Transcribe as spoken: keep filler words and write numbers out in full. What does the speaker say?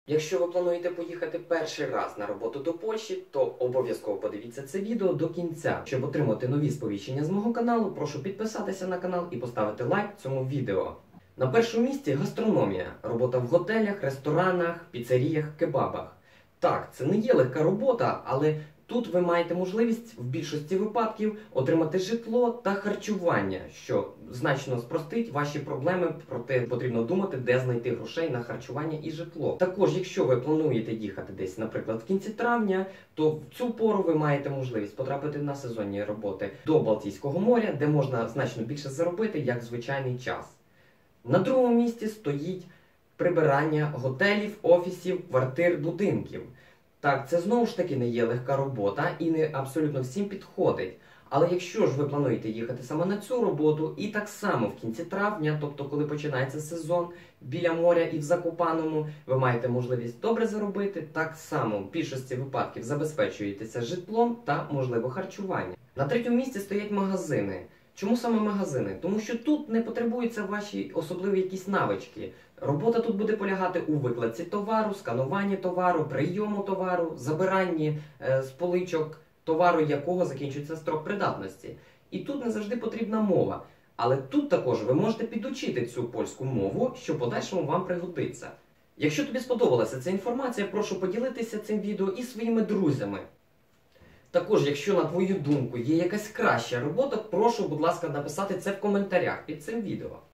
Якщо ви плануєте поїхати перший раз на роботу до Польщі, то обов'язково подивіться це відео до кінця. Щоб отримати нові сповіщення з мого каналу, прошу підписатися на канал і поставити лайк цьому відео. На першому місці гастрономія. Робота в готелях, ресторанах, піцеріях, кебабах. Так, це не є легка робота, але тут ви маєте можливість в більшості випадків отримати житло та харчування, що значно спростить ваші проблеми, проте потрібно думати, де знайти грошей на харчування і житло. Також, якщо ви плануєте їхати десь, наприклад, в кінці травня, то в цю пору ви маєте можливість потрапити на сезонні роботи до Балтійського моря, де можна значно більше заробити, як в звичайний час. На другому місці стоїть прибирання готелів, офісів, квартир, будинків. Так, це знову ж таки не є легка робота і не абсолютно всім підходить. Але якщо ж ви плануєте їхати саме на цю роботу, і так само в кінці травня, тобто коли починається сезон біля моря і в Закопаному, ви маєте можливість добре заробити, так само в більшості випадків забезпечуєтеся житлом та, можливо, харчуванням. На третьому місці стоять магазини. Чому саме магазини? Тому що тут не потребуються ваші особливі якісь навички. Робота тут буде полягати у викладці товару, скануванні товару, прийому товару, забиранні е, з поличок товару, якого закінчується строк придатності. І тут не завжди потрібна мова. Але тут також ви можете підучити цю польську мову, що в подальшому вам пригодиться. Якщо тобі сподобалася ця інформація, прошу поділитися цим відео і своїми друзями. Також, якщо, на твою думку, є якась краща робота, прошу, будь ласка, написати це в коментарях під цим відео.